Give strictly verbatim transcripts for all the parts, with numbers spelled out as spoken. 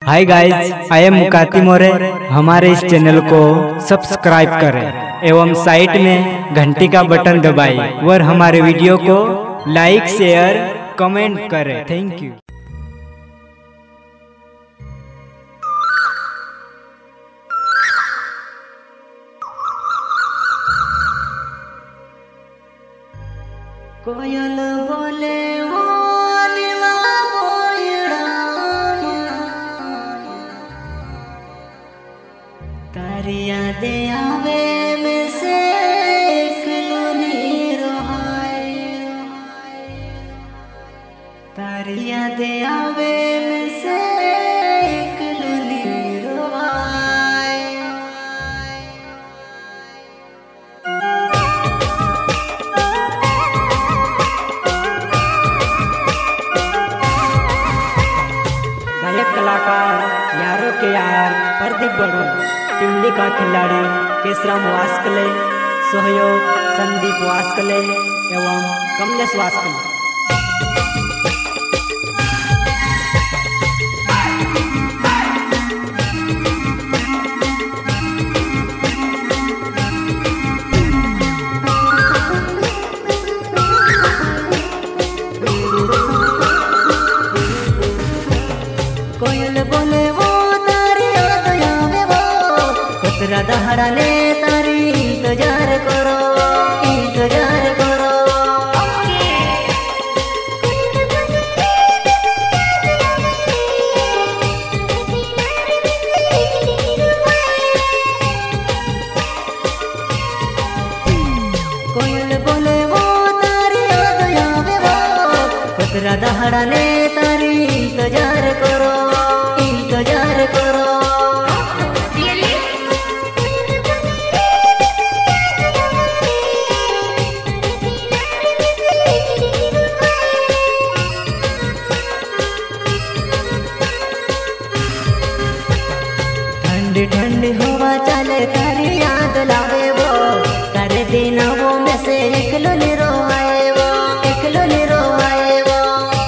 Hi guys, I am Mukati मोरे। हमारे इस channel को सब्सक्राइब करें एवं साइड में घंटी का बटन दबाएं और हमारे वीडियो को लाइक शेयर कमेंट करें। Thank you. कोयल बोले तारी यादें आवे में से तारी यादें आवे में से गायक कलाकार यारों के यार प्रदीप बड़ू, टिमली का खिलाड़ी केशराम वास्कले, सहयोग संदीप वास्कले एवं कमलेश वास्कले। कोयल बोले वो तारी याद आवे वो कतरा दहाड़ा ले तारी इंतजार करो इंतजार करो। कोयल बोले वो तारी याद आवे वो कतरा दहाड़ा ले तारी इंतजार करो इंतजार करो। ठंडी ठंडी हवा चले तारी याद लावे वो करे दिन वो में से एकलो निरो आए वो एकलो निरो आए वो।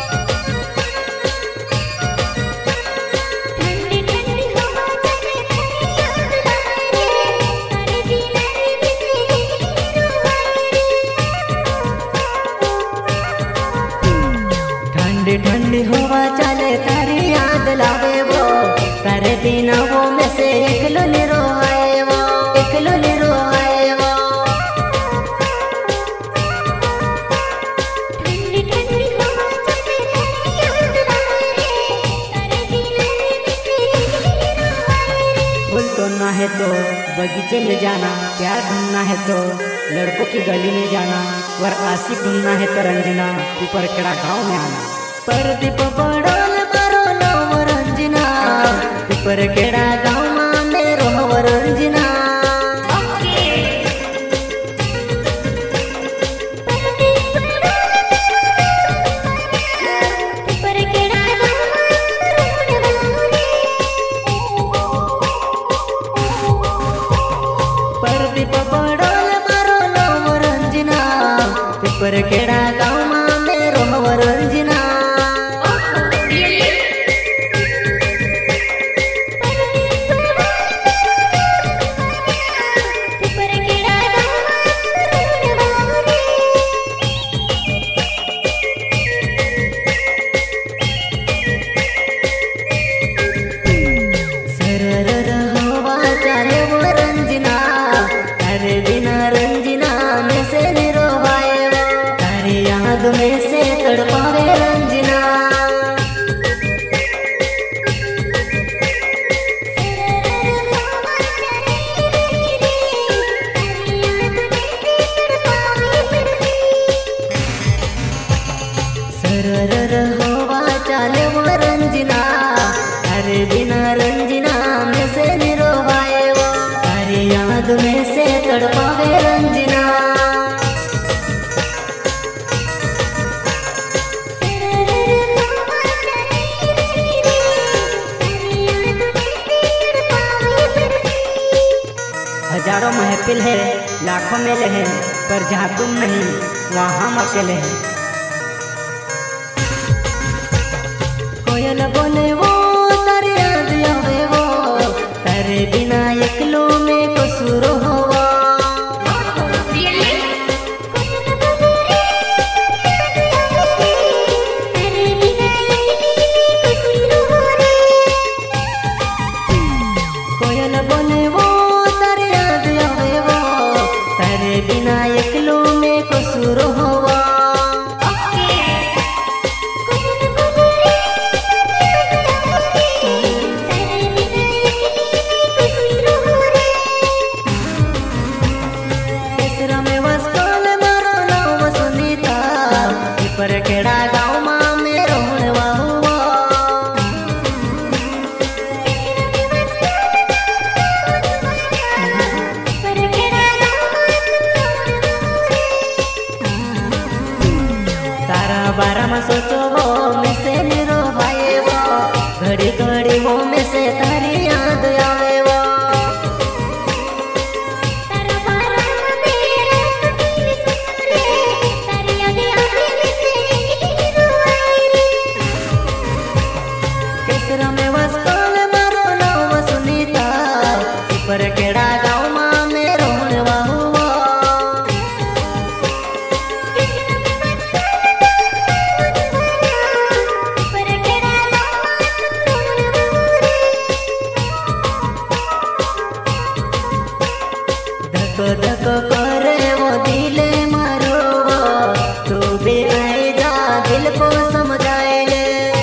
ठंडी ठंडी हवा चले तारी याद लावे वो करे दिन वो में से एकलो निरो आए वो एकलो निरो आए वो। ठंडी ठंडी हवा चले तारी याद लावे करे दिन वो में से एकलो निरो आए। फूल तोड़ना है तो बगीचे में जाना, प्यार ढूंढना है तो लड़कों की गली में जाना, और आशिक ढूंढना है तो रंजना ऊपर केड़ा गाँव में आना। प्रदीप बड़ोल मारो नव रंजना ऊपर केड़ा गाँव में रोह रंजना। प्रदीप बड़ोल मारो नव रंजना ऊपर केड़ा गाँव में रोह रंजना। में से तड़पावे रंजना सरर हवा चाले वो रंजना अरे बिना रंजना में से निरोवाए वो अरे याद में से तड़पावे रंजना। हजारों महफिल है लाखों मेले हैं पर जहाँ तुम नहीं वहाँ हम अकेले हैं। कोयल बोले वो तारी याद वो में से तारी याद आवे वो केसरा में वस्काल मारो नाव सुनीता पर केड़ा गाँव मां में रोण वाहुआ धक धक करे वो दिले मारो तू भी आए जा दिल को समझाए ले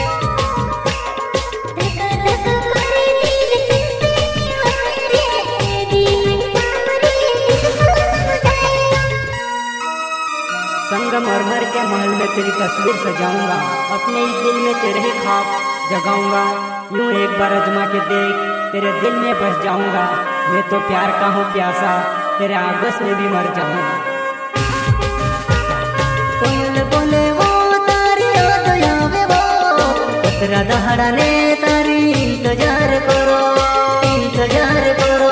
संगमरमर के महल में तेरी तस्वीर सजाऊंगा अपने इस दिल में तेरे ही ख्वाब जगाऊंगा यूं एक बार अजमा के देख तेरे दिल में बस जाऊंगा मैं तो प्यार का हूँ प्यासा तेरे आगस में भी मर जाऊंगा कोयल बोले वो तारी याद आवे वो पतरा दहाड़ा ने तारी इंतजार करो इंतजार करो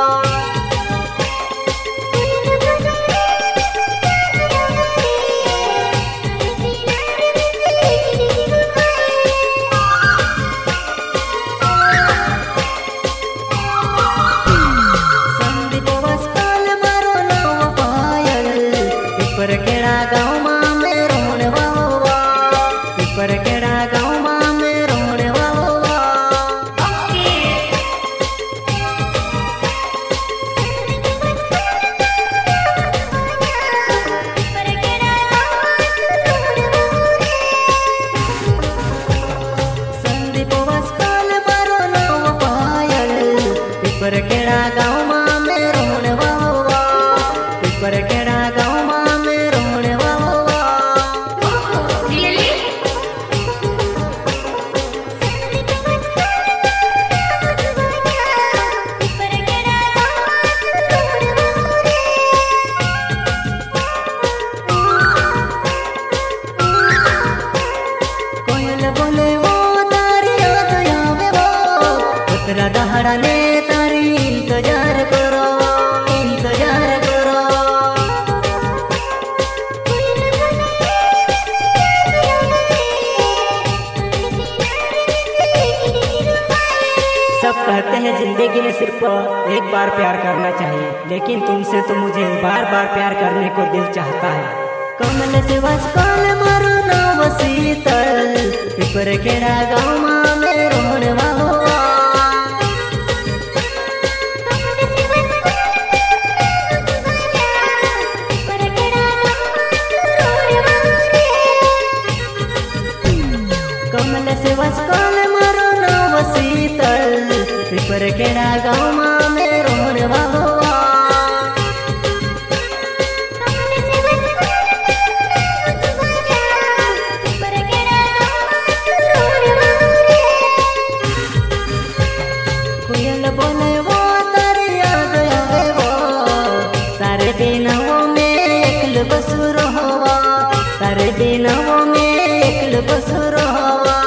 पिपर केड़ा गाँव मां में रोण वाहुआ पिपर केड़ा गाँव मां में रोण वाहुआ संदीप वस्काल मारो नाव पायल पिपर केड़ा गाँव मां में रोण वाहुआ पिपर केड़ा गाँव मां बोले वो तारी याद आवे वो पतरा दहाड़ा ने तारी इंतजार करो इंतजार करो सब कहते हैं जिंदगी में सिर्फ एक बार प्यार करना चाहिए लेकिन तुमसे तो मुझे बार बार प्यार करने को दिल चाहता है कमल से वस्काल मारो नाव शीतल पिपर केड़ा गाँव मां में रोण वाहुआ कमल से वस्काल मारो नाव शीतल पिपर केड़ा गाँव मां में रोण वाहुआ बोले वो तारे याद आवे वो तारे बिना वो में एकल बसुर हवा तारे बिना वो में एकल बसुर हवा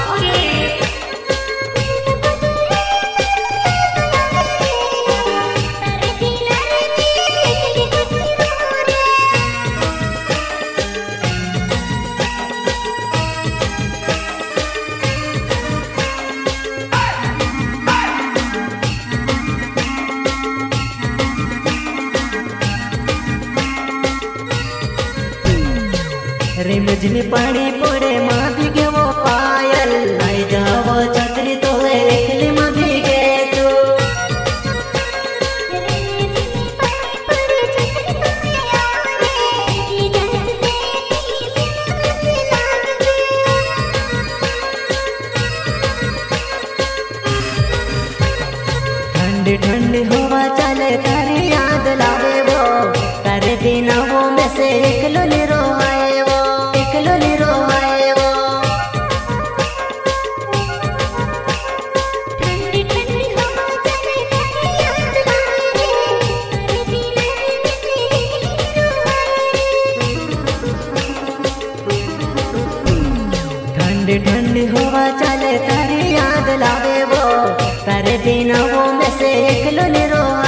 रिमझिम पानी पड़े माँ भीगे वो पायल आई जाओ छतरी तो एकली माँ भीगे तू ठंडी ठंडी हवा चले तारी याद लावे वो तारे बिना वो में से एकलो निरो आए वो एकलो निरो आए वो ठंडी ठंडी हवा चले तारी याद लावे तारे बिना वो में से एकलो निरो आए ठंडी ठंडी हवा चले तारी याद लावे वो तारे बिना वो में से एक लो निरो